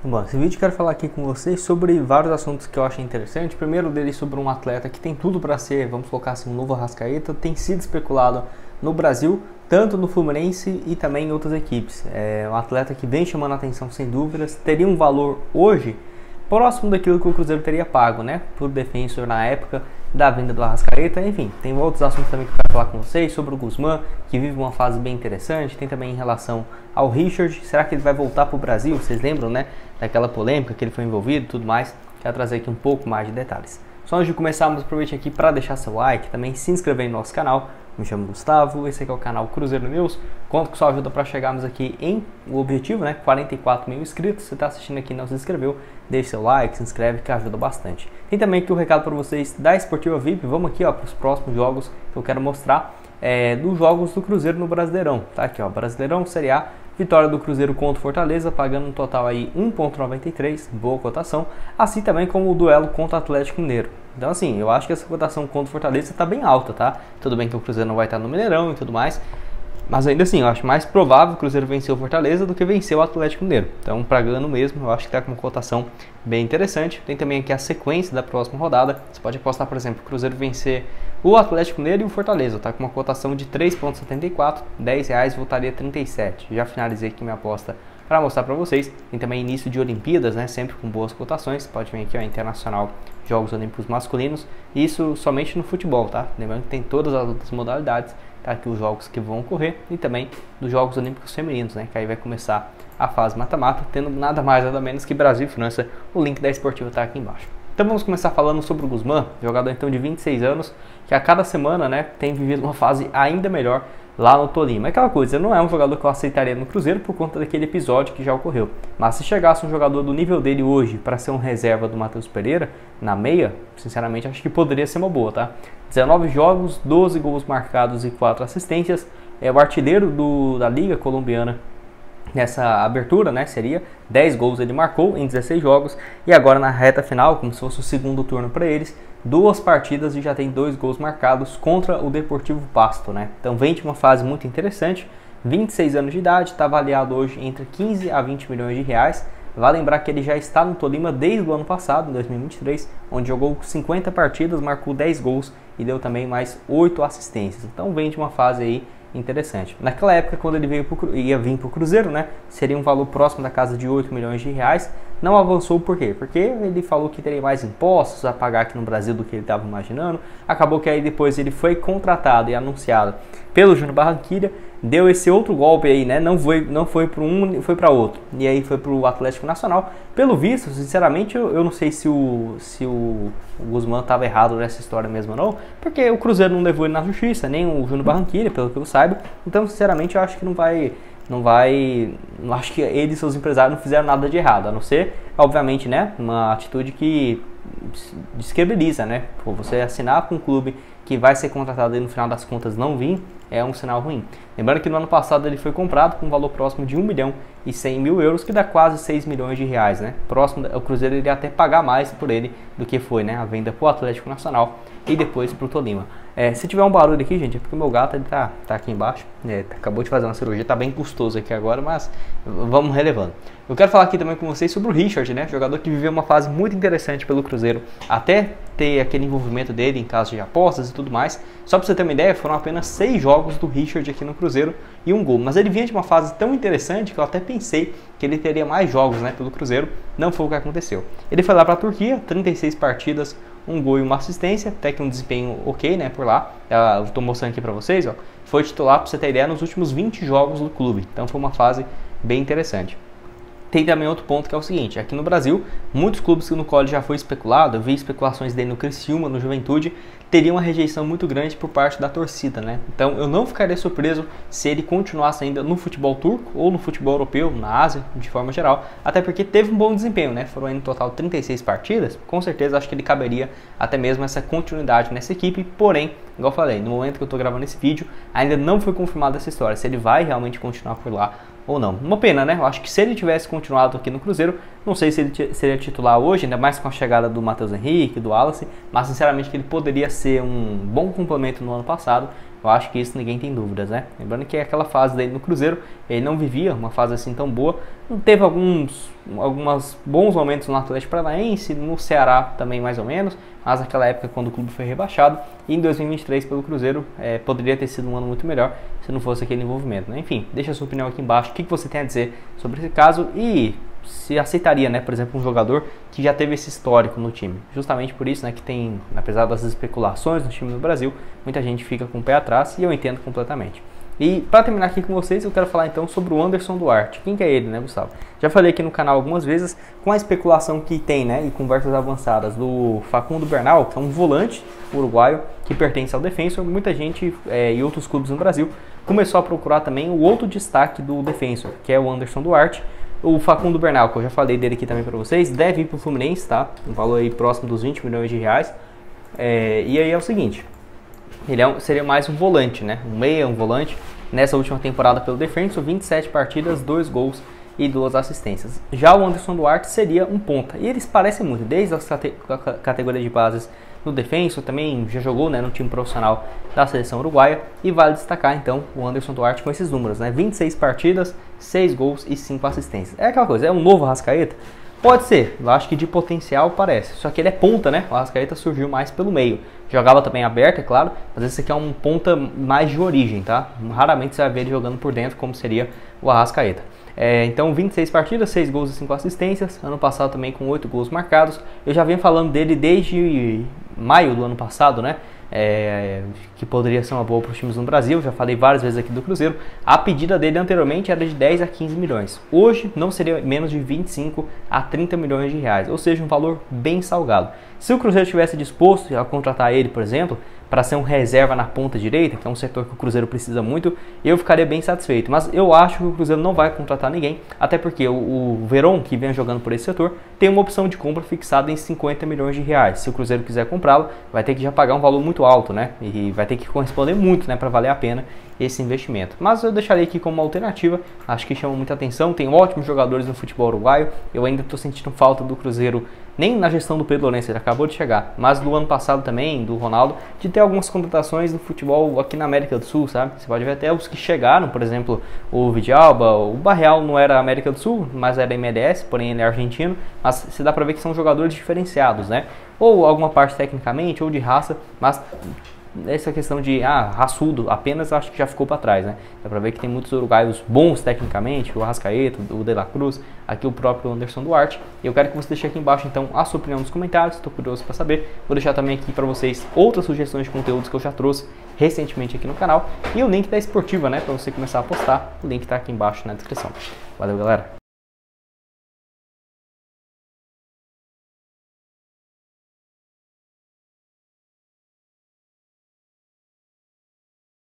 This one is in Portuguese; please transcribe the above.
Bom, esse vídeo eu quero falar aqui com vocês sobre vários assuntos que eu achei interessante. Primeiro deles sobre um atleta que tem tudo para ser, vamos colocar assim, um novo Arrascaeta, tem sido especulado no Brasil, tanto no Fluminense e também em outras equipes. É um atleta que vem chamando a atenção sem dúvidas, teria um valor hoje próximo daquilo que o Cruzeiro teria pago, né, por Defensor na época da venda do Arrascaeta. Enfim, tem outros assuntos também que eu quero falar com vocês, sobre o Guzmán, que vive uma fase bem interessante, tem também em relação ao Richard, será que ele vai voltar para o Brasil? Vocês lembram, né, daquela polêmica que ele foi envolvido e tudo mais? Quero trazer aqui um pouco mais de detalhes. Só antes de começarmos, aproveite aqui para deixar seu like, também se inscrever no nosso canal. Me chamo Gustavo, esse aqui é o canal Cruzeiro News. Conto com sua ajuda para chegarmos aqui em o objetivo, né? 44 mil inscritos. Se você está assistindo aqui e não se inscreveu, deixe seu like, se inscreve que ajuda bastante. Tem também aqui o recado para vocês da Esportiva VIP. Vamos aqui para os próximos jogos que eu quero mostrar dos jogos do Cruzeiro no Brasileirão. Tá aqui, ó, Brasileirão Série A. Vitória do Cruzeiro contra o Fortaleza, pagando um total aí 1,93, boa cotação, assim também como o duelo contra o Atlético Mineiro. Então assim, eu acho que essa cotação contra o Fortaleza está bem alta, tá? Tudo bem que o Cruzeiro não vai estar no Mineirão e tudo mais, mas ainda assim, eu acho mais provável o Cruzeiro vencer o Fortaleza do que vencer o Atlético Mineiro. Então, pagando mesmo, eu acho que está com uma cotação bem interessante. Tem também aqui a sequência da próxima rodada. Você pode apostar, por exemplo, o Cruzeiro vencer o Atlético Mineiro e o Fortaleza. Está com uma cotação de 3,74, R$10 voltaria 37. Já finalizei aqui minha aposta para mostrar para vocês. Tem também início de Olimpíadas, né? Sempre com boas cotações. Pode vir aqui, ó, Internacional Jogos Olímpicos Masculinos. Isso somente no futebol, tá? Lembrando que tem todas as outras modalidades. Tá aqui os jogos que vão ocorrer e também dos Jogos Olímpicos Femininos, né? Que aí vai começar a fase mata-mata, tendo nada mais nada menos que Brasil e França. O link da Esportiva tá aqui embaixo. Então vamos começar falando sobre o Guzmán, jogador então de 26 anos, que a cada semana, né, tem vivido uma fase ainda melhor lá no Tolima. É aquela coisa, não é um jogador que eu aceitaria no Cruzeiro por conta daquele episódio que já ocorreu. Mas se chegasse um jogador do nível dele hoje para ser um reserva do Matheus Pereira, na meia, sinceramente acho que poderia ser uma boa, tá? 19 jogos, 12 gols marcados e 4 assistências. É o artilheiro da Liga Colombiana nessa abertura, né? Seria 10 gols ele marcou em 16 jogos. E agora na reta final, como se fosse o segundo turno para eles, 2 partidas e já tem 2 gols marcados contra o Deportivo Pasto, né? Então vem de uma fase muito interessante. 26 anos de idade, está avaliado hoje entre 15 a 20 milhões de reais. Vale lembrar que ele já está no Tolima desde o ano passado, em 2023, onde jogou 50 partidas, marcou 10 gols e deu também mais 8 assistências. Então vem de uma fase aí interessante. Naquela época, quando ele ia vir para o Cruzeiro, né, seria um valor próximo da casa de 8 milhões de reais. Não avançou por quê? Porque ele falou que teria mais impostos a pagar aqui no Brasil do que ele estava imaginando. Acabou que aí depois ele foi contratado e anunciado pelo Júnior Barranquilla, deu esse outro golpe aí, né? Não foi para um, foi para outro. E aí foi para o Atlético Nacional. Pelo visto, sinceramente, eu não sei se o Guzmán estava errado nessa história mesmo ou não, porque o Cruzeiro não levou ele na justiça, nem o Júnior Barranquilla, pelo que eu saiba. Então, sinceramente, eu acho que não acho que eles, seus empresários, não fizeram nada de errado, a não ser, obviamente, né, uma atitude que descredibiliza, né? Pô, você assinar com um clube que vai ser contratado e no final das contas não vir, é um sinal ruim. Lembrando que no ano passado ele foi comprado com um valor próximo de 1 milhão e 100 mil euros, que dá quase 6 milhões de reais, né? Próximo, o Cruzeiro iria até pagar mais por ele do que foi, né, a venda para o Atlético Nacional e depois para o Tolima. Se tiver um barulho aqui, gente, é porque o meu gato ele tá aqui embaixo, acabou de fazer uma cirurgia, tá bem custoso aqui agora, mas vamos relevando. Eu quero falar aqui também com vocês sobre o Richard, né, jogador que viveu uma fase muito interessante pelo Cruzeiro, até ter aquele envolvimento dele em casos de apostas e tudo mais. Só para você ter uma ideia, foram apenas 6 jogos do Richard aqui no Cruzeiro e 1 gol, mas ele vinha de uma fase tão interessante que eu até pensei que ele teria mais jogos, né, pelo Cruzeiro. Não foi o que aconteceu. Ele foi lá para a Turquia, 36 partidas, 1 gol e 1 assistência, até que um desempenho ok, né, por lá. Eu tô mostrando aqui para vocês, ó. Foi titular, para você ter ideia, nos últimos 20 jogos do clube. Então foi uma fase bem interessante. Tem também outro ponto que é o seguinte, aqui no Brasil, muitos clubes que no qual ele já foi especulado, eu vi especulações dele no Criciúma, no Juventude, teriam uma rejeição muito grande por parte da torcida, né? Então eu não ficaria surpreso se ele continuasse ainda no futebol turco ou no futebol europeu, na Ásia, de forma geral, até porque teve um bom desempenho, né? Foram aí no total 36 partidas, com certeza acho que ele caberia até mesmo essa continuidade nessa equipe, porém, igual eu falei, no momento que eu tô gravando esse vídeo, ainda não foi confirmada essa história, se ele vai realmente continuar por lá ou não. Uma pena, né? Eu acho que se ele tivesse continuado aqui no Cruzeiro, não sei se ele seria titular hoje, ainda mais com a chegada do Matheus Henrique, do Wallace, mas sinceramente que ele poderia ser um bom complemento no ano passado, Eu acho que isso ninguém tem dúvidas, né? Lembrando que aquela fase dele no Cruzeiro, ele não vivia uma fase assim tão boa. Não teve alguns bons momentos no Atlético Paranaense, no Ceará também mais ou menos, mas naquela época quando o clube foi rebaixado, e em 2023 pelo Cruzeiro, poderia ter sido um ano muito melhor se não fosse aquele envolvimento, né? Enfim, deixa a sua opinião aqui embaixo, o que você tem a dizer sobre esse caso e se aceitaria, né, por exemplo, um jogador que já teve esse histórico no time. Justamente por isso, né, que tem, apesar das especulações no time do Brasil, muita gente fica com o pé atrás e eu entendo completamente. E para terminar aqui com vocês, eu quero falar então sobre o Anderson Duarte. Quem que é ele, né, Gustavo? Já falei aqui no canal algumas vezes, com a especulação que tem, né, e conversas avançadas do Facundo Bernal, que é um volante uruguaio que pertence ao Defensor. Muita gente e outros clubes no Brasil começou a procurar também o outro destaque do Defensor, que é o Anderson Duarte. O Facundo Bernal, que eu já falei dele aqui também para vocês, deve ir para o Fluminense, tá? Um valor aí próximo dos 20 milhões de reais. E aí é o seguinte, ele seria mais um volante, né? Um meia, um volante. Nessa última temporada pelo Defensor, 27 partidas, 2 gols e 2 assistências. Já o Anderson Duarte seria um ponta. E eles parecem muito, desde a categoria de bases no Defensor, também já jogou, né, no time profissional da seleção uruguaia. E vale destacar então o Anderson Duarte com esses números, né? 26 partidas, 6 gols e 5 assistências. É aquela coisa, é um novo Arrascaeta? Pode ser, eu acho que de potencial parece. Só que ele é ponta, né? O Arrascaeta surgiu mais pelo meio. Jogava também aberto, é claro, mas esse aqui é um ponta mais de origem, tá? Raramente você vai ver ele jogando por dentro, como seria o Arrascaeta. Então 26 partidas, 6 gols e 5 assistências. Ano passado também com 8 gols marcados. Eu já venho falando dele desde maio do ano passado, né? Que poderia ser uma boa para os times no Brasil. Já falei várias vezes aqui do Cruzeiro. A pedida dele anteriormente era de 10 a 15 milhões. Hoje não seria menos de 25 a 30 milhões de reais. Ou seja, um valor bem salgado. Se o Cruzeiro estivesse disposto a contratar ele, por exemplo, para ser um reserva na ponta direita, que é um setor que o Cruzeiro precisa muito, eu ficaria bem satisfeito. Mas eu acho que o Cruzeiro não vai contratar ninguém, até porque o Veron, que vem jogando por esse setor, tem uma opção de compra fixada em 50 milhões de reais. Se o Cruzeiro quiser comprá-lo, vai ter que já pagar um valor muito alto, né? E vai ter que corresponder muito, né, para valer a pena esse investimento. Mas eu deixaria aqui como uma alternativa, acho que chama muita atenção, tem ótimos jogadores no futebol uruguaio. Eu ainda estou sentindo falta do Cruzeiro, nem na gestão do Pedro Lourenço, ele acabou de chegar, mas do ano passado também, do Ronaldo, de ter algumas contratações no futebol aqui na América do Sul, sabe? Você pode ver até os que chegaram, por exemplo, o Vidalba, o Barreal não era América do Sul, mas era MLS, porém ele é argentino, mas você dá pra ver que são jogadores diferenciados, né? Ou alguma parte tecnicamente, ou de raça, mas essa questão de raçudo apenas, acho que já ficou para trás, né? Dá pra ver que tem muitos uruguaios bons tecnicamente, o Arrascaeta, o De La Cruz, aqui o próprio Anderson Duarte. E eu quero que você deixe aqui embaixo então a sua opinião nos comentários, estou curioso para saber. Vou deixar também aqui para vocês outras sugestões de conteúdos que eu já trouxe recentemente aqui no canal e o link da Esportiva, né, para você começar a postar. O link está aqui embaixo na descrição. Valeu, galera!